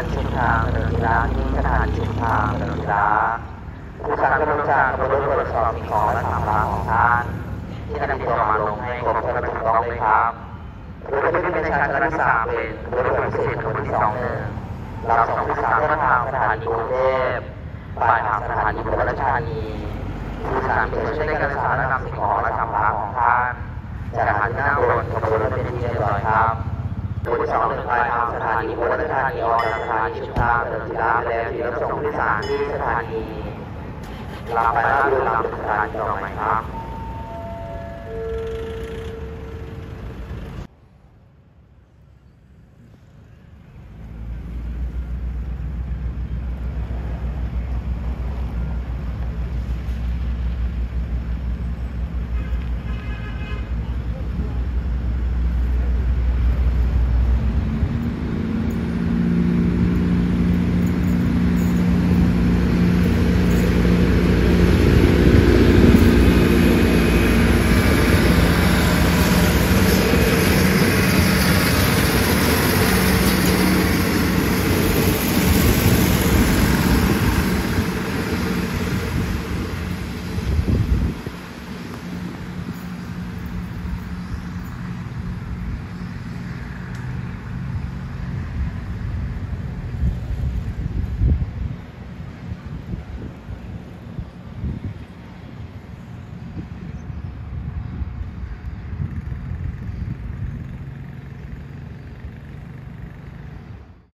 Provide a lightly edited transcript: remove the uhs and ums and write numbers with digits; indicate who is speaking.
Speaker 1: นีชุมทางถนนศิลาที่สถานีชุมทางถนนศิลาผู้สั่งกำลังจากขบวนรถตรวจสอบสิ่งของและสัมภาระของท่านที่นำตัวมาลงให้ครบถ้วนและถูกต้องเลยครับรถที่เป็นชานชั้นที่3เป็นรถพิเศษขบวนที่21เราส่งผู้โดยสารต้นทางสถานีกรุงเทพปลายทางสถานีอุบลราชธานีผู้โดยสารมีส่วนช่วยในการสารนำสิ่งของและสัมภาระของท่านจากอาหารที่นั่งบนขบวนรถเป็นที่เรียบร้อยครับโดย21ปลายทางสถานีอุบลราชธานีออกจากสถานีชุมทางถนนศิลาไปแล้วที่รับส่งผู้โดยสารที่สถานีลำไปลาดบุรีรัมย์สถานีต่อไปครับ